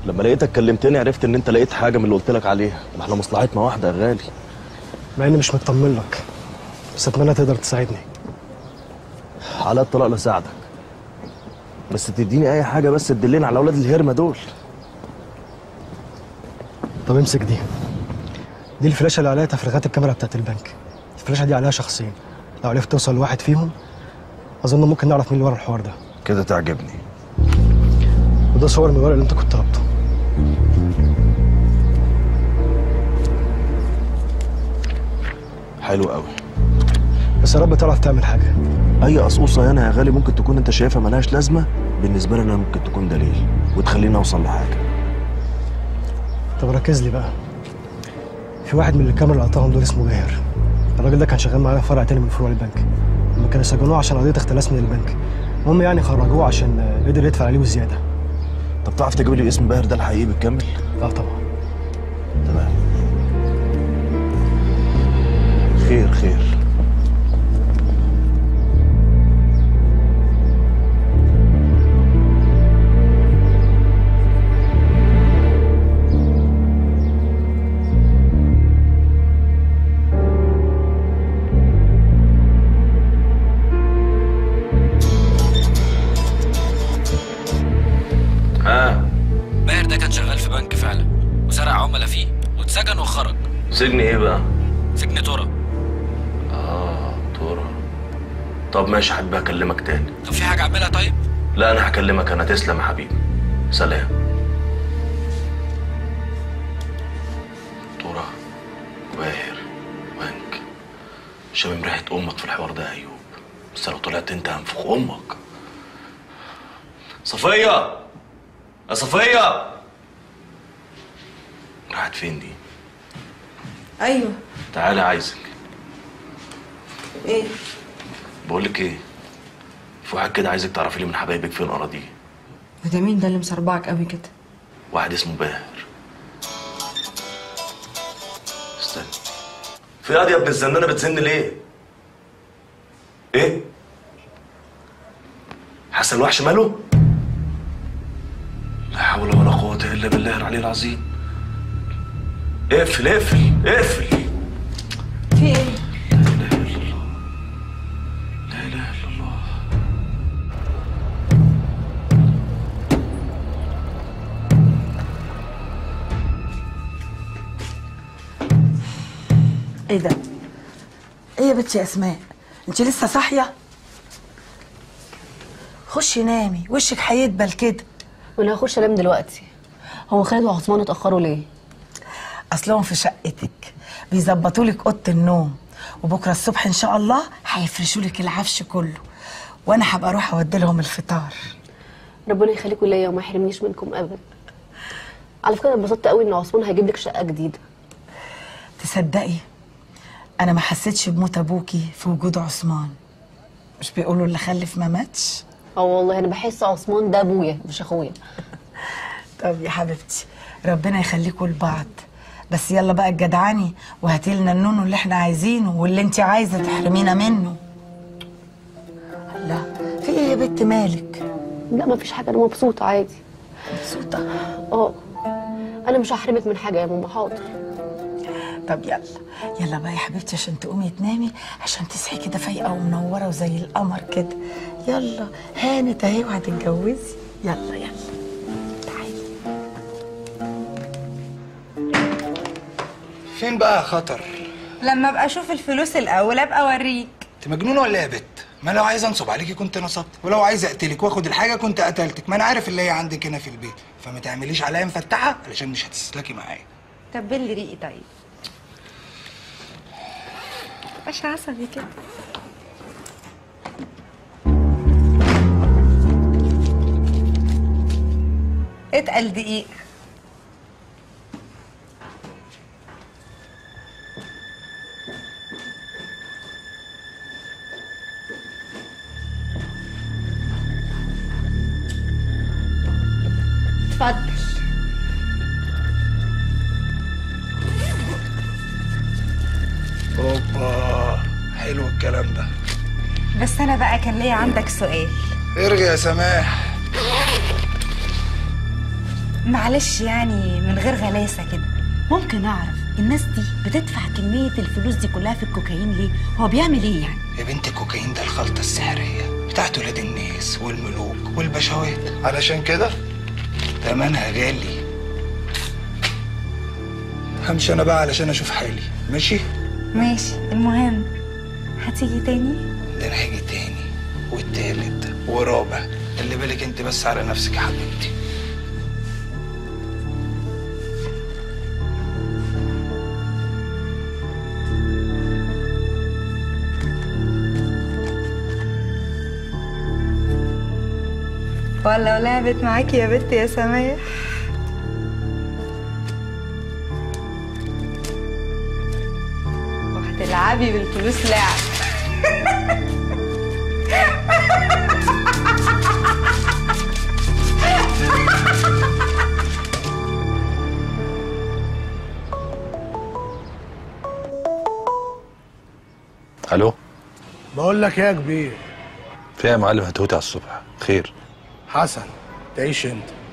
لما لقيتك كلمتني عرفت ان انت لقيت حاجه من اللي قلت لك عليها. ما احنا مصلحتنا واحده يا غالي. مع اني مش مطمن لك، بس اتمنى تقدر تساعدني. على الطلاق لساعدك، بس تديني اي حاجه بس تدلني على اولاد الهرمه دول. طب امسك دي الفلاشه اللي عليها تفريغات الكاميرا بتاعت البنك. الفلاشه دي عليها شخصين، لو عرفت توصل لواحد فيهم اظن ممكن نعرف مين اللي ورا الحوار ده. كده تعجبني. وده صور من الورق اللي انت كنت طلبته. حلو قوي، بس يا رب تعرف تعمل حاجه. اي قصقوصه هنا يا غالي ممكن تكون انت شايفها ملهاش لازمه، بالنسبه لي انا ممكن تكون دليل وتخليني اوصل لحاجه. طب ركز لي بقى. في واحد من الكاميرا اللي قطعهم دول اسمه باهر. الراجل ده كان شغال معانا في فرع تاني من فروع البنك. لما كانوا سجنوه عشان قضيه اختلاس من البنك، المهم يعني خرجوه عشان قدر يدفع عليه وزياده. طب تعرف تجيب لي اسم باهر ده الحقيقي بالكامل؟ اه طبعا. تمام. خير خير. باهر ده كان شغال في بنك فعلا وسرق عملاء فيه واتسجن وخرج. سجن ايه بقى؟ سجن ترى. ترى. طب ماشي، هبقى اكلمك تاني. طب في حاجه اعملها طيب؟ لا انا هكلمك انا. تسلم يا حبيبي، سلام. ترى باهر بنك، شامم ريحه امك في الحوار ده يا ايوب، بس لو طلعت انت هنفخ امك. صفيه يا صفيه، راحت فين دي؟ ايوه تعالي عايزك. ايه؟ بقول لك ايه، في واحد كده عايزك تعرفي لي من حبايبك فين اراضيه. وده مين ده اللي مسربعك قوي كده؟ واحد اسمه باهر. استنى، في ياض يا ابن الزنانه بتزن ليه؟ ايه؟ حسن الوحش ماله؟ لا حول ولا قوة إلا بالله العلي العظيم. اقفل اقفل اقفل. في ايه؟ لا إله إلا الله، لا إله إلا الله. ايه ده؟ ايه يا بنتي يا اسماء؟ انت لسه صاحيه؟ خشي نامي، وشك هيدبل كده. وانا هخش انام دلوقتي. هو خالد وعثمان اتاخروا ليه؟ اصلهم في شقتك بيظبطوا لك اوضه النوم، وبكره الصبح ان شاء الله هيفرشوا لك العفش كله، وانا هبقى اروح اودي لهم الفطار. ربنا يخليكم ليا وما يحرمنيش منكم ابدا. على فكره اتبسطت قوي ان عثمان هيجيب لك شقه جديده. تصدقي انا ما حسيتش بموت ابوكي في وجود عثمان. مش بيقولوا اللي خلف ما ماتش؟ اه والله انا بحس عثمان ده ابويا مش اخويا. طب يا حبيبتي ربنا يخليكم لبعض، بس يلا بقى الجدعاني وهاتي لنا النونو اللي احنا عايزينه واللي انت عايزه تحرمينا منه. لا في ايه يا بنت مالك؟ لا ما فيش حاجه، انا مبسوطه عادي. مبسوطه؟ اه انا مش هحرمك من حاجه يا ماما. حاضر. طب يلا يلا بقى يا حبيبتي عشان تقومي تنامي، عشان تصحي كده فايقه ومنوره وزي القمر كده. يلا هانت اهي وهتتجوزي. يلا يلا تعالي. فين بقى خطر؟ لما ابقى اشوف الفلوس الاول ابقى اوريك. انت مجنونه ولا ايه يا بت؟ ما لو عايز انصب عليكي كنت نصبت، ولو عايز اقتلك واخد الحاجه كنت قتلتك. ما انا عارف اللي هي عندك هنا في البيت، فما تعمليش عليا مفتحه علشان مش هتسلكي معايا. طب بلي ريقي طيب. مش عصبي كده. اتقل دقيق. اتفضل. اوبا حلو الكلام ده. بس انا بقى كان ليا عندك سؤال. ارجع يا سماح. معلش يعني من غير غلاسه كده، ممكن اعرف الناس دي بتدفع كميه الفلوس دي كلها في الكوكايين ليه؟ هو بيعمل ايه يعني؟ يا بنت الكوكايين ده الخلطه السحريه بتاعت ولاد الناس والملوك والبشوات، علشان كده تمنها غالي. همشي انا بقى علشان اشوف حالي. ماشي ماشي، المهم هتيجي تاني؟ ده انا هاجي تاني والتالت ورابع. خلي بالك انت بس على نفسك يا حبيبتي. ولا لعبت معاكي يا بنت يا سماح؟ وهتلعبي بالفلوس لعب. الو. بقول لك ايه يا كبير؟ في يا معلم؟ هتهوتي على الصبح. خير؟ حسن تعيش انت.